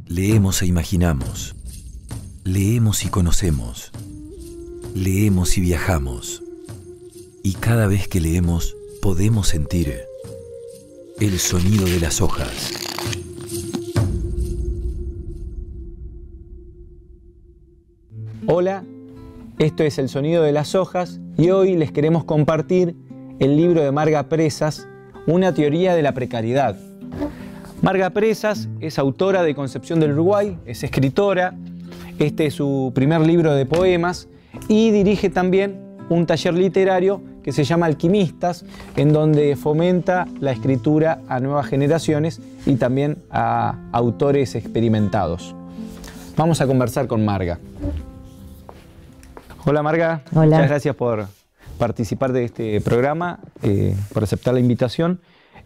Leemos e imaginamos. Leemos y conocemos. Leemos y viajamos. Y cada vez que leemos, podemos sentir el sonido de las hojas. Hola, esto es El Sonido de las Hojas y hoy les queremos compartir el libro de Marga Presas, Una teoría de la precariedad. Marga Presas es autora de Concepción del Uruguay, es escritora, este es su primer libro de poemas y dirige también un taller literario que se llama Alquimistas, en donde fomenta la escritura a nuevas generaciones y también a autores experimentados. Vamos a conversar con Marga. Hola Marga, Hola. Muchas gracias por participar de este programa, por aceptar la invitación.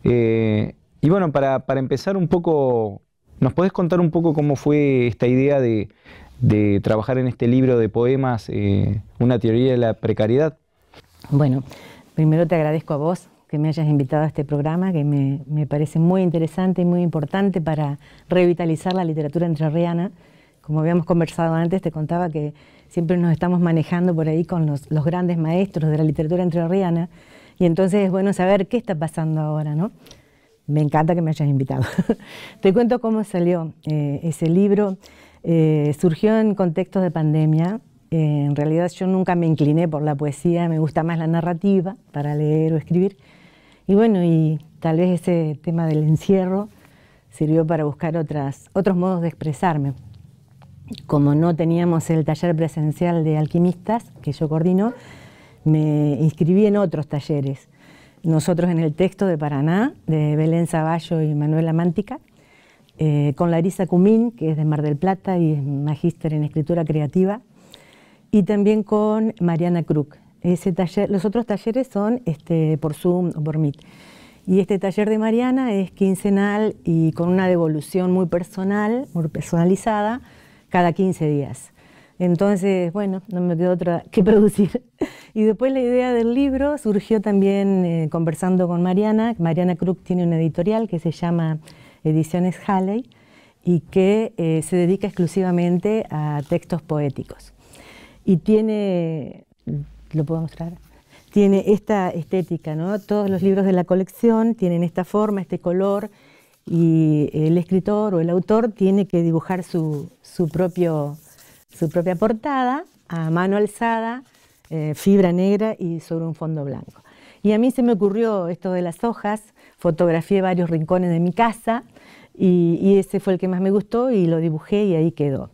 Y bueno, para empezar un poco, ¿nos podés contar un poco cómo fue esta idea de trabajar en este libro de poemas, Una teoría de la precariedad? Bueno, primero te agradezco a vos que me hayas invitado a este programa, que me parece muy interesante y muy importante para revitalizar la literatura entrerriana. Como habíamos conversado antes, te contaba que siempre nos estamos manejando por ahí con los grandes maestros de la literatura entrerriana, y entonces es bueno saber qué está pasando ahora, ¿no? Me encanta que me hayas invitado. Te cuento cómo salió ese libro. Surgió en contextos de pandemia. En realidad yo nunca me incliné por la poesía, me gusta más la narrativa para leer o escribir. Y bueno, y tal vez ese tema del encierro sirvió para buscar otros modos de expresarme. Como no teníamos el taller presencial de alquimistas, que yo coordino, me inscribí en otros talleres. Nosotros en el texto de Paraná, de Belén Zavallo y Manuela Mántica, con Larisa Cumín, que es de Mar del Plata y es magíster en escritura creativa, y también con Mariana Kruk. Ese taller, los otros talleres son por Zoom o por Meet. Y este taller de Mariana es quincenal y con una devolución muy personal, muy personalizada, cada 15 días. Entonces, bueno, no me quedó otra que producir. Y después la idea del libro surgió también conversando con Mariana. Mariana Kruk tiene una editorial que se llama Ediciones Halley y que se dedica exclusivamente a textos poéticos. Y tiene, ¿lo puedo mostrar? Tiene esta estética, ¿no? Todos los libros de la colección tienen esta forma, este color, y el escritor o el autor tiene que dibujar su propia portada a mano alzada, fibra negra y sobre un fondo blanco. Y a mí se me ocurrió esto de las hojas, fotografié varios rincones de mi casa y ese fue el que más me gustó y lo dibujé y ahí quedó.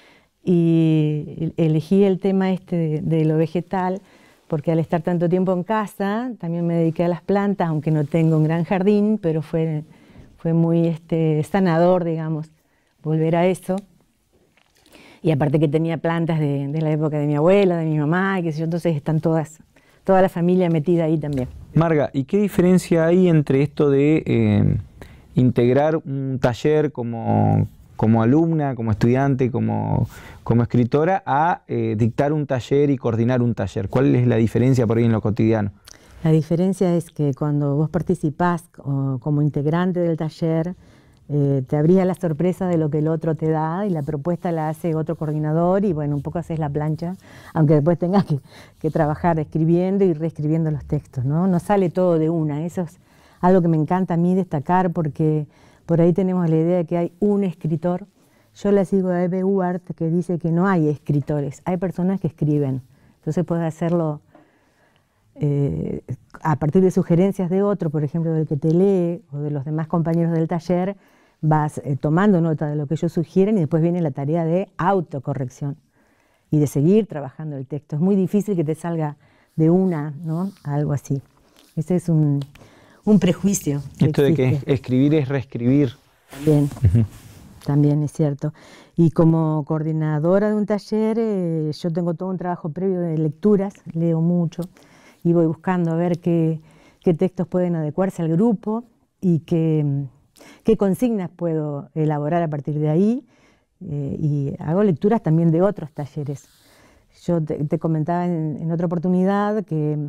Y elegí el tema de lo vegetal porque al estar tanto tiempo en casa también me dediqué a las plantas, aunque no tengo un gran jardín, pero fue muy sanador, digamos, volver a eso. Y aparte que tenía plantas de la época de mi abuela, de mi mamá, y qué sé yo, entonces están toda la familia metida ahí también. Marga, ¿y qué diferencia hay entre esto de integrar un taller como alumna, como estudiante, como escritora, a dictar un taller y coordinar un taller? ¿Cuál es la diferencia por ahí en lo cotidiano? La diferencia es que cuando vos participás como integrante del taller, te abría la sorpresa de lo que el otro te da y la propuesta la hace otro coordinador y bueno, un poco haces la plancha, aunque después tengas que trabajar escribiendo y reescribiendo los textos, ¿no? No sale todo de una, eso es algo que me encanta a mí destacar porque por ahí tenemos la idea de que hay un escritor. Yo la sigo a Eve Uart que dice que no hay escritores, hay personas que escriben, entonces puedes hacerlo a partir de sugerencias de otro, por ejemplo del que te lee o de los demás compañeros del taller, vas tomando nota de lo que ellos sugieren y después viene la tarea de autocorrección y de seguir trabajando el texto. Es muy difícil que te salga de una, ¿no? Algo así. Ese es un prejuicio. Esto de que escribir es reescribir. También, también es cierto. Y como coordinadora de un taller, yo tengo todo un trabajo previo de lecturas, leo mucho y voy buscando a ver qué textos pueden adecuarse al grupo y qué consignas puedo elaborar a partir de ahí. Y hago lecturas también de otros talleres. Yo te comentaba en otra oportunidad que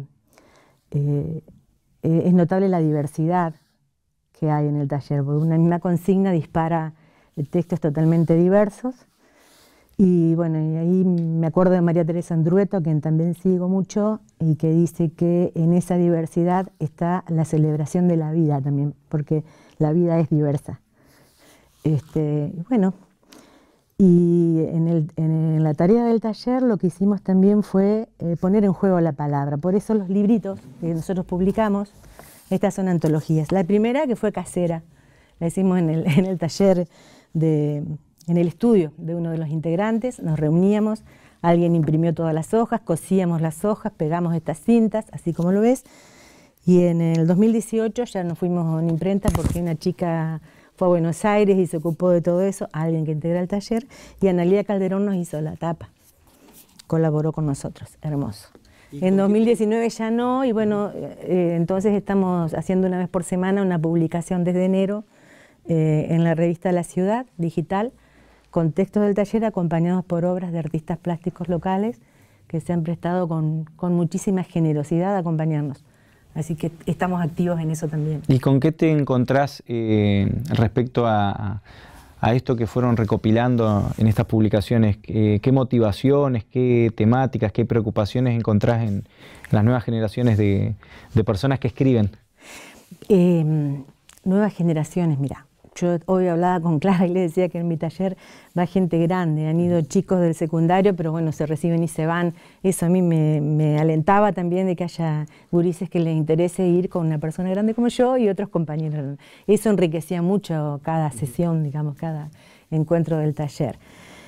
es notable la diversidad que hay en el taller, porque una misma consigna dispara textos totalmente diversos. Y bueno, y ahí me acuerdo de María Teresa Andrueto, a quien también sigo mucho, y que dice que en esa diversidad está la celebración de la vida también, porque la vida es diversa. Bueno, y en la tarea del taller lo que hicimos también fue poner en juego la palabra. Por eso los libritos que nosotros publicamos, estas son antologías. La primera, que fue casera, la hicimos en el taller en el estudio de uno de los integrantes, nos reuníamos, alguien imprimió todas las hojas, cosíamos las hojas, pegamos estas cintas, así como lo ves, y en el 2018 ya nos fuimos a una imprenta porque una chica fue a Buenos Aires y se ocupó de todo eso, alguien que integra el taller, y Analía Calderón nos hizo la tapa, colaboró con nosotros, hermoso. En 2019 ya no, y bueno, entonces estamos haciendo una vez por semana una publicación desde enero en la revista La Ciudad, digital, con textos del taller acompañados por obras de artistas plásticos locales que se han prestado con muchísima generosidad a acompañarnos. Así que estamos activos en eso también. ¿Y con qué te encontrás respecto a esto que fueron recopilando en estas publicaciones? ¿Qué motivaciones, qué temáticas, qué preocupaciones encontrás en las nuevas generaciones de personas que escriben? Nuevas generaciones, mira. Yo hoy hablaba con Clara y le decía que en mi taller va gente grande, han ido chicos del secundario, pero bueno, se reciben y se van. Eso a mí me alentaba también de que haya gurises que les interese ir con una persona grande como yo y otros compañeros. Eso enriquecía mucho cada sesión, digamos, cada encuentro del taller.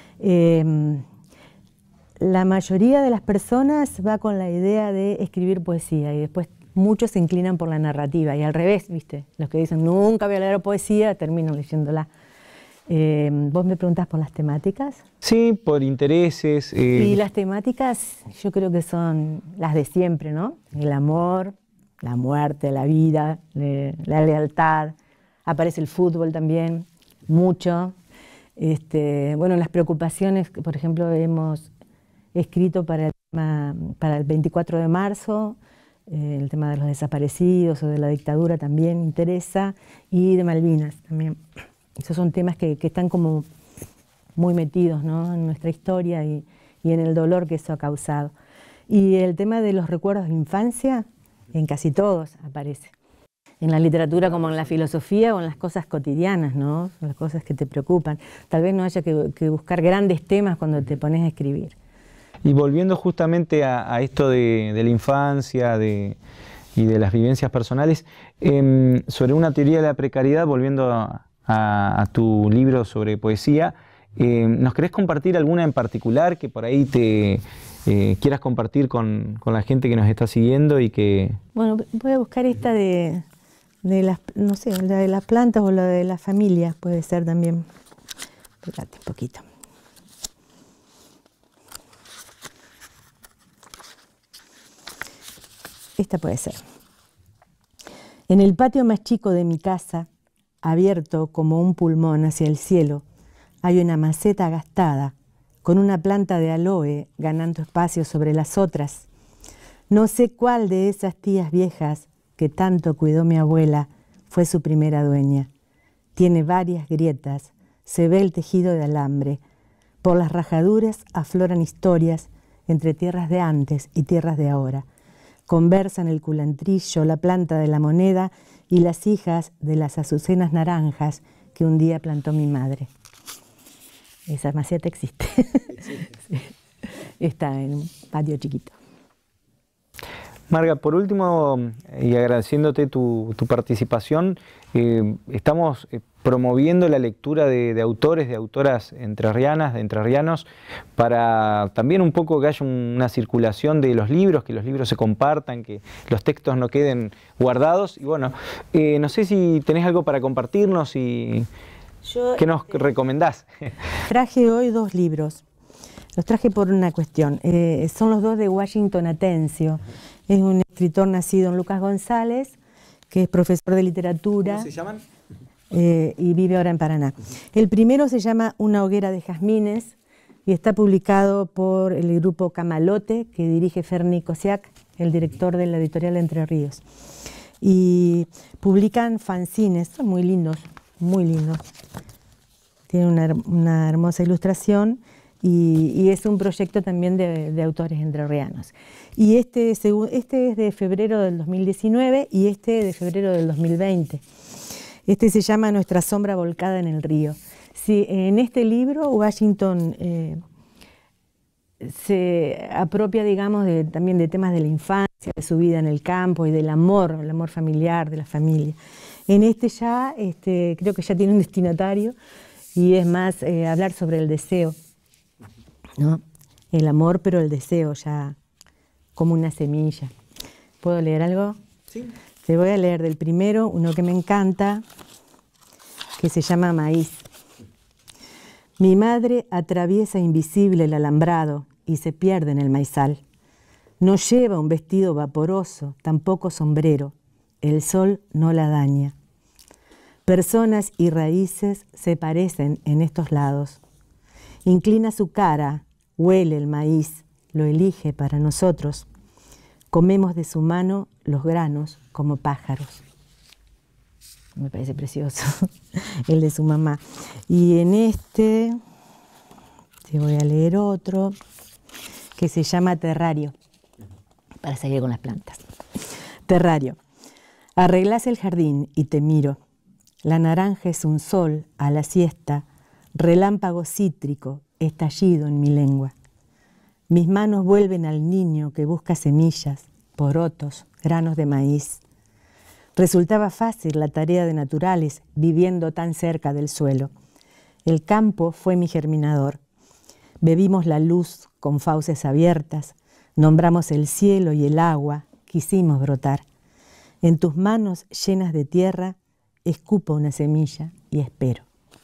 La mayoría de las personas va con la idea de escribir poesía y después muchos se inclinan por la narrativa y al revés, ¿viste? Los que dicen nunca voy a leer poesía terminan leyéndola. ¿Vos me preguntás por las temáticas? Sí, por intereses. Y las temáticas yo creo que son las de siempre, ¿no? El amor, la muerte, la vida, la lealtad. Aparece el fútbol también, mucho. Bueno, las preocupaciones, por ejemplo, hemos escrito para el 24 de marzo, el tema de los desaparecidos o de la dictadura también interesa, y de Malvinas también. Esos son temas que están como muy metidos, ¿no?, en nuestra historia y en el dolor que eso ha causado. Y el tema de los recuerdos de infancia, en casi todos aparece. En la literatura como en la filosofía o en las cosas cotidianas, ¿no?, las cosas que te preocupan. Tal vez no haya que buscar grandes temas cuando te pones a escribir. Y volviendo justamente a esto de la infancia y de las vivencias personales, sobre una teoría de la precariedad, volviendo a tu libro sobre poesía, ¿nos querés compartir alguna en particular que por ahí te quieras compartir con la gente que nos está siguiendo y que... Bueno, voy a buscar esta de las, no sé, la de las plantas o la de las familias, puede ser también. Espérate un poquito. Esta puede ser. En el patio más chico de mi casa, abierto como un pulmón hacia el cielo, hay una maceta gastada, con una planta de aloe ganando espacio sobre las otras. No sé cuál de esas tías viejas que tanto cuidó mi abuela fue su primera dueña. Tiene varias grietas, se ve el tejido de alambre. Por las rajaduras afloran historias entre tierras de antes y tierras de ahora. Conversan el culantrillo, la planta de la moneda y las hijas de las azucenas naranjas que un día plantó mi madre. Esa maceta existe. Sí. Está en un patio chiquito. Marga, por último, y agradeciéndote tu participación, estamos promoviendo la lectura de autores, de autoras entrerrianas, de entrerrianos, para también un poco que haya una circulación de los libros, que los libros se compartan, que los textos no queden guardados. Y bueno, no sé si tenés algo para compartirnos y qué nos recomendás. Traje hoy 2 libros. Los traje por una cuestión. Son los 2 de Washington Atencio. Es un escritor nacido en Lucas González, que es profesor de literatura. ¿Cómo se llaman? Y vive ahora en Paraná. El primero se llama Una hoguera de jazmines y está publicado por el grupo Camalote, que dirige Ferni Kosiak, el director de la editorial Entre Ríos. Y publican fanzines, son muy lindos, muy lindos. tiene una hermosa ilustración y es un proyecto también de autores entrerrianos. Y este es de febrero del 2019 y este de febrero del 2020. Este se llama Nuestra sombra volcada en el río. Sí, en este libro Washington se apropia, digamos, también de temas de la infancia, de su vida en el campo y del amor, el amor familiar, de la familia. En este ya, creo que ya tiene un destinatario y es más hablar sobre el deseo, ¿no? El amor, pero el deseo ya como una semilla. ¿Puedo leer algo? Sí. Te voy a leer del primero, uno que me encanta, que se llama Maíz. Mi madre atraviesa invisible el alambrado y se pierde en el maizal. No lleva un vestido vaporoso, tampoco sombrero. El sol no la daña. Personas y raíces se parecen en estos lados. Inclina su cara, huele el maíz, lo elige para nosotros. Comemos de su mano los granos como pájaros. Me parece precioso, el de su mamá. Y en este, te voy a leer otro, que se llama Terrario, para seguir con las plantas. Terrario. Arreglás el jardín y te miro. La naranja es un sol a la siesta, relámpago cítrico, estallido en mi lengua. Mis manos vuelven al niño que busca semillas, porotos, granos de maíz. Resultaba fácil la tarea de naturales viviendo tan cerca del suelo. El campo fue mi germinador. Bebimos la luz con fauces abiertas, nombramos el cielo y el agua, quisimos brotar. En tus manos llenas de tierra, escupo una semilla y espero.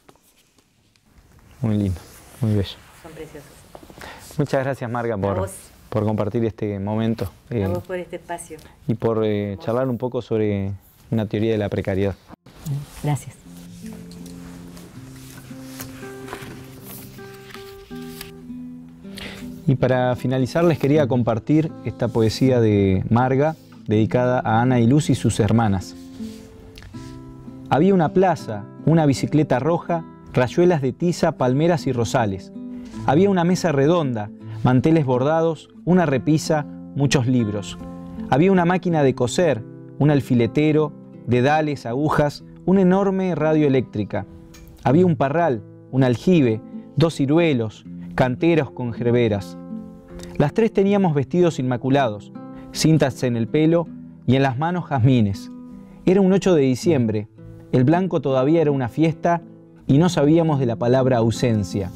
Muy lindo, muy bello. Son preciosos. Muchas gracias, Marga, por compartir este momento. A vos por este espacio. Y por charlar un poco sobre una teoría de la precariedad. Gracias. Y para finalizar les quería compartir esta poesía de Marga, dedicada a Ana y Luz y sus hermanas. Había una plaza, una bicicleta roja, rayuelas de tiza, palmeras y rosales. Había una mesa redonda, manteles bordados, una repisa, muchos libros. Había una máquina de coser, un alfiletero, dedales, agujas, una enorme radio eléctrica. Había un parral, un aljibe, 2 ciruelos, canteros con gerberas. Las 3 teníamos vestidos inmaculados, cintas en el pelo y en las manos jazmines. Era un 8 de diciembre, el blanco todavía era una fiesta y no sabíamos de la palabra ausencia.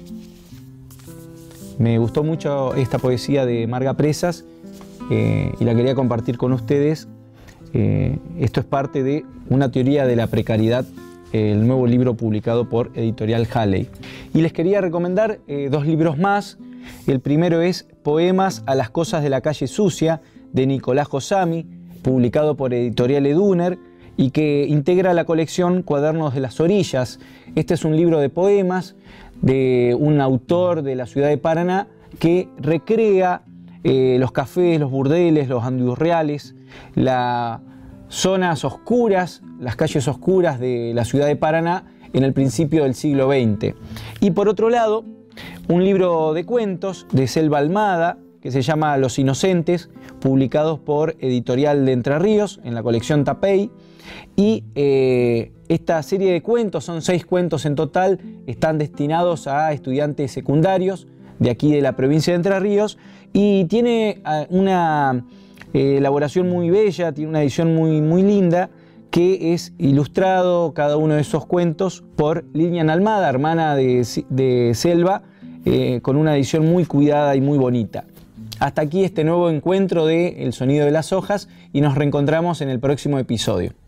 Me gustó mucho esta poesía de Marga Presas y la quería compartir con ustedes. Esto es parte de Una teoría de la precariedad, el nuevo libro publicado por Editorial Halley. Y les quería recomendar 2 libros más. El primero es Poemas a las cosas de la calle sucia, de Nicolás Josami, publicado por Editorial Eduner, y que integra la colección Cuadernos de las Orillas. Este es un libro de poemas de un autor de la ciudad de Paraná que recrea los cafés, los burdeles, los andurriales, las zonas oscuras, las calles oscuras de la ciudad de Paraná en el principio del siglo XX. Y por otro lado, un libro de cuentos de Selva Almada que se llama Los Inocentes, publicados por Editorial de Entre Ríos en la colección Tapey. Y esta serie de cuentos, son 6 cuentos en total, están destinados a estudiantes secundarios de aquí de la provincia de Entre Ríos y tiene una elaboración muy bella, tiene una edición muy linda, que es ilustrado cada uno de esos cuentos por Lilian Almada, hermana de Selva, con una edición muy cuidada y muy bonita. Hasta aquí este nuevo encuentro de El Sonido de las Hojas y nos reencontramos en el próximo episodio.